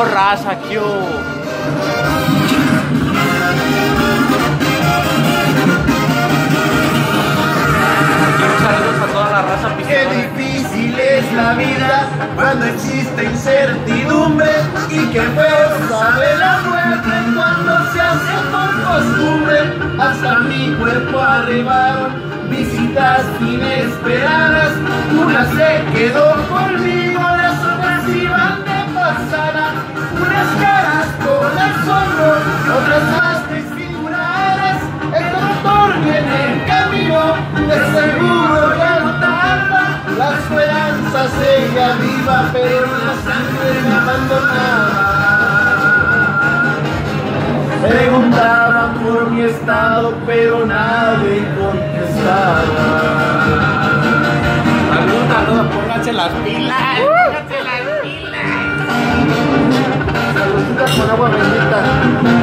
raza, ¿qué hubo? Saludos a toda la raza Qué pistola. difícil es la vida cuando existe incertidumbre y qué feo sabe la muerte cuando se hace por costumbre. Hasta mi cuerpo arribaron visitas inesperadas, una se quedó conmigo, las otras iban de pasada, unas caras con asombro, otras más desfiguradas. El doctor viene en camino, de seguro ya no tarda, la esperanza sigue viva, pero la sangre me abandonaba. Preguntaban por mi estado, pero nadie contestaba. Saludos, pónganse las pilas. Pónganse las pilas. Saluditas con agua bendita.